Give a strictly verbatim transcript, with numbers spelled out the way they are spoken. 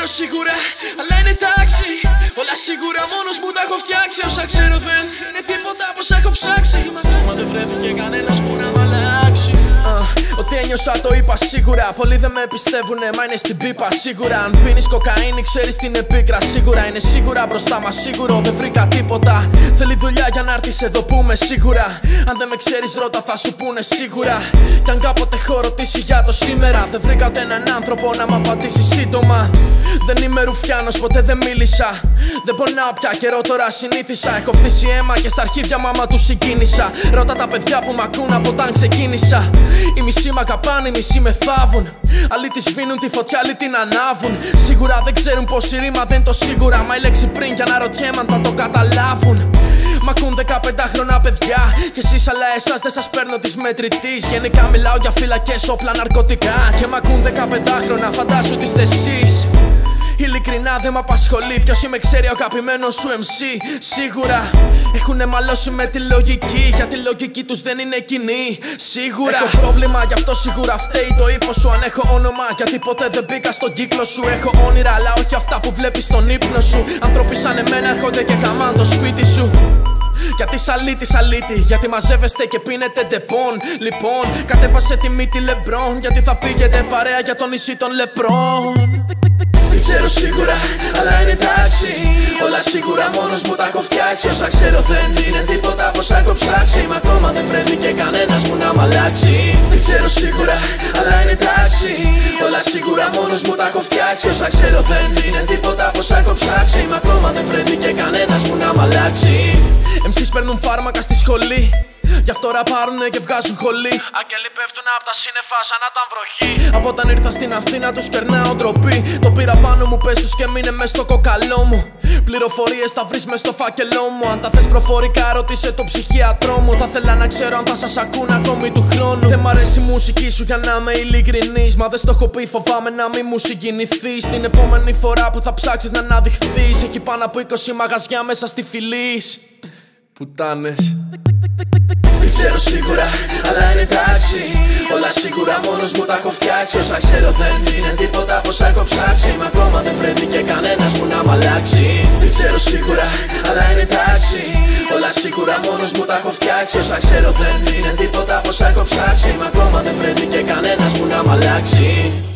ξέρω σίγουρα, αλλά είναι τάξη. Όλα σίγουρα μόνος μου τα έχω φτιάξει. Όσα ξέρω δεν είναι τίποτα από όσα έχω ψάξει. Μα ακόμα δεν βρέθηκε κανένας που να μ' αλλάξει. uh, Ότι ένιωσα το είπα σίγουρα. Πολλοί δεν με πιστεύουνε, μα είναι στην πίπα σίγουρα. Αν πίνεις κοκαίνη ξέρεις την επίκρα σίγουρα. Είναι σίγουρα μπροστά μας σίγουρο, δεν βρήκα τίποτα. Θέλει δουλειά για να έρθεις εδώ που είμαι σίγουρα. Αν δεν με ξέρεις ρώτα θα σου πούνε σίγουρα. Κι αν κάποτε έχω ρωτήσει για το σήμερα, δεν βρήκατε έναν άνθρωπο να μ' απαντήσει σύντομα. Δεν είμαι ρουφιάνος, ποτέ δεν μίλησα. Δεν πονάω πια καιρό, τώρα συνήθισα. Έχω φτύσει αίμα και στα αρχίδια μάμα του συγκίνησα. Ρώτα τα παιδιά που μ' ακούν από όταν ξεκίνησα. Οι μισοί μ' αγαπάνε, οι μισοί με θάβουν. Άλλοι τη σβήνουν τη φωτιά, άλλοι την ανάβουν. Σίγουρα δεν ξέρουν πως η ρήμα δεν το σίγουρα. Μα η λέξη πριν για να ρωτιέμαι αν θα το καταλάβουν. Μ' ακούν δεκαπεντάχρονα παιδιά. Κι εσείς αλλά εσάς δεν σας παίρνω της μετρητής. Γενικά μιλάω για φυλακές, όπλα, ναρκωτικά. Και μ' ακούν δεκαπεντάχρονα, φαντάσου τι είστε εσείς. Ειλικρινά δεν μ' απασχολεί ποιος είμαι, ξέρει ο αγαπημένος σου εμ σι. Σίγουρα έχουνε μαλώσει με τη λογική, για τη λογική τους δεν είναι κοινή. Σίγουρα έχω πρόβλημα, γι' αυτό σίγουρα φταίει το ύφος σου. Αν έχω όνομα, γιατί ποτέ δεν μπήκα στον κύκλο σου. Έχω όνειρα, αλλά όχι αυτά που βλέπεις στον ύπνο σου. Άνθρωποι σαν εμένα έρχονται και χαμάν το σπίτι σου. Γιατί σαλίτη, σαλίτη, γιατί μαζεύεστε και πίνετε ντεπών. Λοιπόν, κατέβασε τη μύτη λεμπρόν, γιατί θα φύγετε παρέα για το νησί των λεπρών. Δεν ξέρω σίγουρα, αλλά είναι τάξη. Όλα σίγουρα μόνος μου τα έχω φτιάξει. Όσα ξέρω δεν είναι τίποτα από όσα έχω ψάξει. Μα ακόμα δεν βρέθηκε κανένας που να μ' αλλάξει. Δεν ξέρω σίγουρα, αλλά είναι τάξη. Όλα σίγουρα μόνος μου τα έχω φτιάξει. Όσα ξέρω δεν είναι τίποτα από όσα έχω ψάξει. Μα ακόμα δεν βρέθηκε κανένας που να μ' αλλάξει. εμ σις παίρνουν φάρμακα στη σχολή, γι' αυτό ραπάρουνε και βγάζουν χολή. Αγγέλοι πέφτουν απ' τα σύννεφα σαν να ήταν βροχή. Από όταν ήρθα στην Αθήνα τους κερνάω ντροπή. Το πήρα πάνω μου, πες τους και μείνε μες στο κοκαλό μου. Πληροφορίες θα βρεις μες στο φάκελό μου. Αν τα θες προφορικά ρωτήσε το ψυχίατρό μου. Θα θέλα να ξέρω αν θα σας ακούν ακόμη του χρόνου. Δεν μ' αρέσει η μουσική σου για να είμαι ειλικρινής. Μα δεν στο έχω πει, φοβάμαι να μην μου συγκινηθείς. Την επόμενη φορά που θα ψάξεις να αναδειχθείς, έχει πάνω από είκοσι μαγαζιά μέσα στη Φιλής. Πουτάνες. Δεν ξέρω σίγουρα, αλλά είναι τάξη. Όλα σίγουρα μόνος μου τα έχω φτιάξει. Όσα ξέρω δεν είναι τίποτα από όσα έχω ψάξει. Μα ακόμα δεν βρέθηκε κανένας που να μ' αλλάξει. Δεν ξέρω σίγουρα, αλλά είναι τάξη. Όλα σίγουρα μόνος μου τα έχω φτιάξει. Όσα ξέρω δεν είναι τίποτα από όσα έχω ψάξει. Μα ακόμα δεν βρέθηκε κανένας που να μ' αλλάξει.